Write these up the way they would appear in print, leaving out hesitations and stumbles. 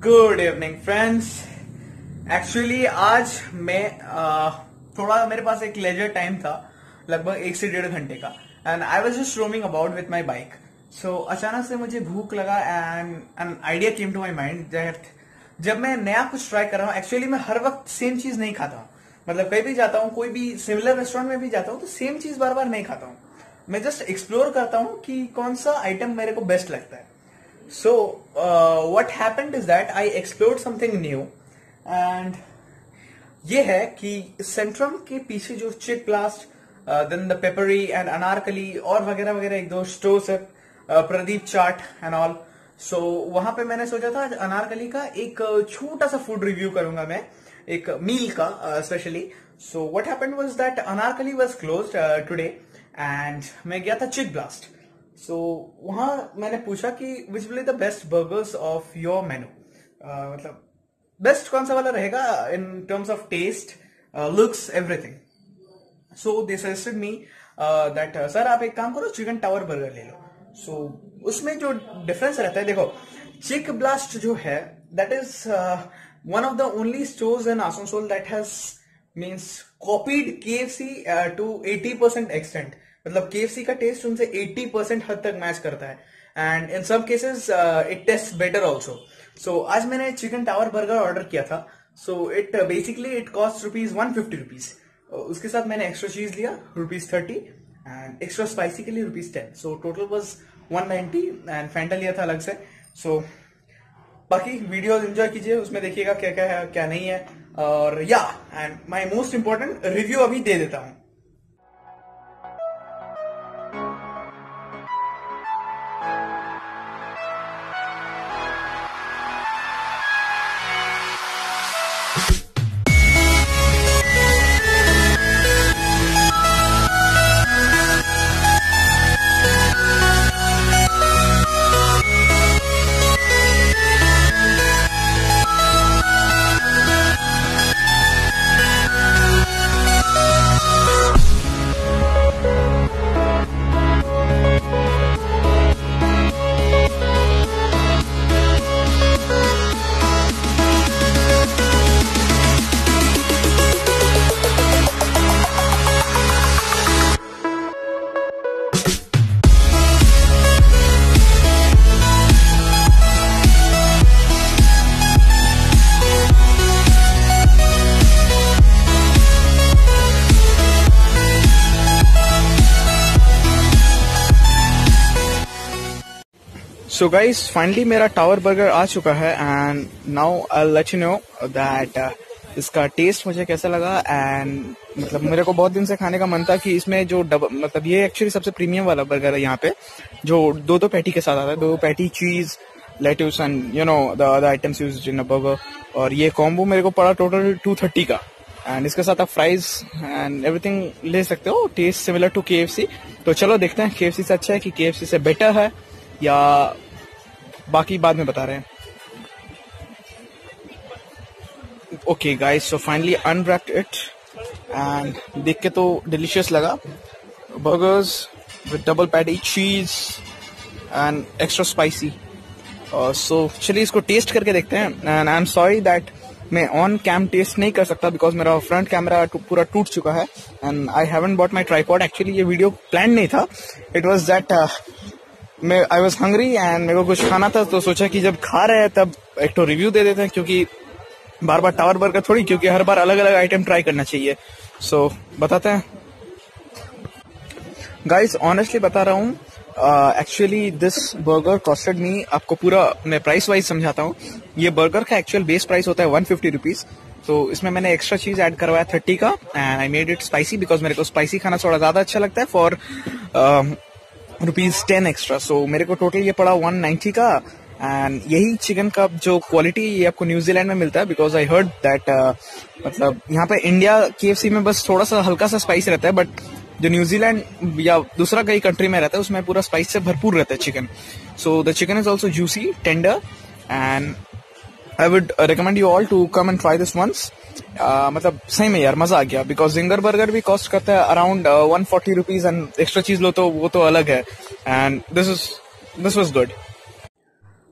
Good evening friends. Actually आज मैं थोड़ा मेरे पास एक लेजर टाइम था, लगभग 1 से 1.5 घंटे का, and I was just roaming about with my bike. So अचानक से मुझे भूख लगा and an idea came to my mind. जब मैं नया कुछ ट्राई कर रहा हूँ, एक्चुअली मैं हर वक्त सेम चीज नहीं खाता हूँ। मतलब कहीं भी जाता हूँ, कोई भी सिमिलर रेस्टोरेंट में भी जाता हूँ तो सेम चीज बार बार नहीं खाता हूँ। मैं जस्ट एक्सप्लोर करता हूँ कि कौन सा आइटम मेरे को बेस्ट लगता है। So what happened is that I explored something new and ये है कि सेंट्रम के पीछे जो Chick Blast, then the Peppery and Anarkali और वगैरह वगैरह एक दो स्टोर्स है, Pradeep Chaat and all. So वहां पे मैंने सोचा था अनारकली का एक छोटा सा फूड रिव्यू करूंगा मैं, एक मील का specially. So what happened was that Anarkali was closed today and मैं गया था चिक ब्लास्ट। सो वहां मैंने पूछा कि which will be the best burgers of your menu, मतलब बेस्ट कौन सा वाला रहेगा in terms of taste, looks, everything. So they suggested me that sir आप एक काम करो, चिकन टावर बर्गर ले लो। सो उसमें जो डिफरेंस रहता है, देखो चिक ब्लास्ट जो है that is one of the only stores in Asansol that has means copied KFC to 80% extent. मतलब KFC का टेस्ट उनसे 80% हद तक मैच करता है and in some cases it taste better also. So आज मैंने चिकन टावर बर्गर ऑर्डर किया था। So it basically it cost ₹150। उसके साथ मैंने एक्स्ट्रा चीज लिया ₹30 एंड एक्स्ट्रा स्पाइसी के लिए ₹10। So total was 190 and Fanta लिया था अलग से। सो बाकी वीडियो एंजॉय कीजिए, उसमें देखिएगा क्या क्या है क्या नहीं है। और yeah and my most important review अभी दे देता हूं। So guys, finally मेरा टावर बर्गर आ चुका है and now I will let you know that इसका टेस्ट मुझे कैसा लगा। एंड मतलब मेरे को बहुत दिन से खाने का मन था कि इसमें जो मतलब ये एक्चुअली सबसे प्रीमियम वाला बर्गर है यहाँ पे, जो दो पैटी के साथ आता है, 2 patty, cheese, lettuce and you know the other items used in a burger. और ये कॉम्बो मेरे को पड़ा टोटल 230 का एंड इसके साथ आप फ्राइज एंड एवरीथिंग ले सकते हो। Taste similar to KFC। तो चलो देखते हैं KFC से अच्छा है कि KFC से बेटर है या बाकी बाद में बता रहे हैं। Okay guys, so finally unwrapped it and देख के तो डिलीशियस लगा। Burgers with double patty, cheese and extra spicy. So चलिए इसको टेस्ट करके देखते हैं। And I am sorry that मैं ऑन कैम टेस्ट नहीं कर सकता बिकॉज मेरा फ्रंट कैमरा पूरा टूट चुका है and I haven't bought my tripod. Actually ये वीडियो प्लान नहीं था, it was that I was hungry and मेरे को कुछ खाना था, तो सोचा कि जब खा रहे हैं तब एक तो रिव्यू दे देते हैं, क्योंकि बार बार टावर बर्गर थोड़ी, क्योंकि हर बार अलग अलग आइटम ट्राई करना चाहिए। सो बताते हैं गाइस, ऑनेस्टली बता रहा हूँ, actually this burger costed me, आपको पूरा मैं प्राइस वाइज समझाता हूँ। ये बर्गर का एक्चुअल बेस प्राइस होता है ₹150। तो इसमें मैंने एक्स्ट्रा चीज ऐड करवाया 30 का and I made it spicy because मेरे को स्पाइसी खाना थोड़ा ज्यादा अच्छा लगता है फॉर ₹10 एक्स्ट्रा। सो मेरे को टोटल ये पड़ा 190 का एंड यही चिकन का जो क्वालिटी ये आपको न्यूजीलैंड में मिलता है बिकॉज आई हर्ड दैट मतलब यहाँ पे इंडिया KFC में बस थोड़ा सा हल्का सा स्पाइस रहता है, बट जो न्यूजीलैंड या दूसरा कई कंट्री में रहता है उसमें पूरा स्पाइस से भरपूर रहता है chicken. So the chicken is also juicy, tender and I would recommend you all to come and try this once. मतलब सही में यार मजा आ गया बिकॉज जिंगर बर्गर भी कॉस्ट करता है अराउंड ₹140 एंड एक्स्ट्रा चीज लो तो वो तो अलग है and this was good.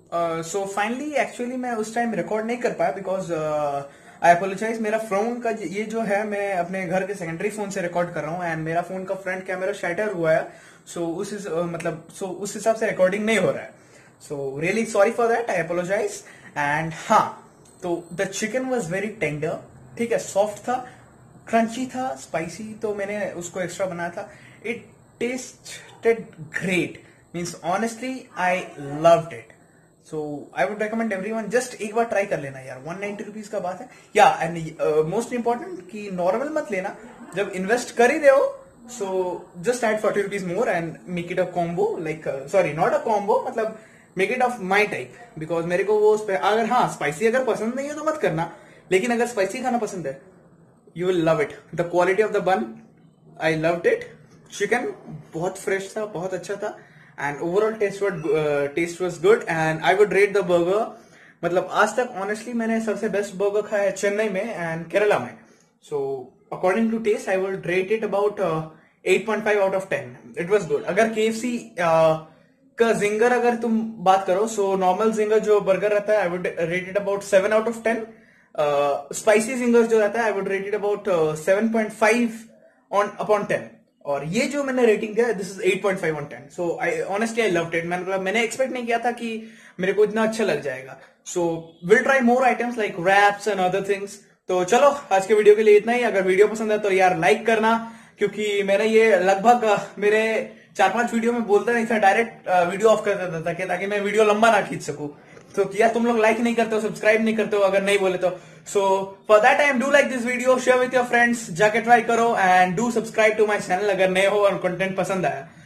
So finally actually मैं उस टाइम रिकॉर्ड नहीं कर पाया बिकॉज आई अपोलोजाइज। मेरा फोन का ये जो है, मैं अपने घर के सेकेंडरी फोन से रिकॉर्ड कर रहा हूँ एंड मेरा फोन का फ्रंट कैमरा शैटर हुआ है। सो उस हिसाब से रिकॉर्डिंग नहीं हो रहा है। So really sorry for that, I apologise. And हाँ, तो the chicken was very tender, ठीक है, सॉफ्ट था, क्रंची था, स्पाइसी, तो मैंने उसको एक्स्ट्रा बनाया था। It tasted great, means honestly I loved it. So I would recommend everyone, just एक बार ट्राई कर लेना यार। 190 रुपीज का बात है। या एंड मोस्ट इंपॉर्टेंट कि नॉर्मल मत लेना, जब इन्वेस्ट कर ही रहे हो so just add 40 rupees more and make it a combo, like sorry not a combo, मतलब make it of my type, because मेरे को वो अगर हाँ स्पाइसी अगर पसंद नहीं है तो मत करना, लेकिन अगर स्पाइसी खाना पसंद है you will love it. The quality of the bun, I loved it. Chicken बहुत फ्रेश था, बहुत अच्छा था and overall taste was good and I would rate the burger. मतलब आज तक ऑनेस्टली मैंने सबसे बेस्ट बर्गर खाया है चेन्नई में एंड केरला में। So according to taste I would rate it about 8.5 out of 10। It was good. अगर KFC का जिंगर अगर तुम बात करो, सो नॉर्मल जिंगर जो बर्गर रहता है I would rate it about 7 out of 10। Spicy zinger जो रहता है I would rate it about 7.5 upon 10। और ये जो मैंने रेटिंग दिया this is 8.5 on 10। So I honestly I loved it. मैंने एक्सपेक्ट नहीं किया था कि मेरे को इतना अच्छा लग जाएगा। So will try more items like wraps and other things. तो चलो आज के वीडियो के लिए इतना ही। अगर वीडियो पसंद है तो यार लाइक करना, क्योंकि मैंने ये लगभग मेरे 4-5 वीडियो में बोलता नहीं था, डायरेक्ट वीडियो ऑफ कर देता था ताकि मैं वीडियो लंबा ना खींच सकूं। तो यार तुम लोग लाइक नहीं करते हो, सब्सक्राइब नहीं करते हो अगर नहीं बोले तो। So for that time do like this video, share with your friends, जाके ट्राई करो and do subscribe to my channel अगर नए हो और कंटेंट पसंद आया।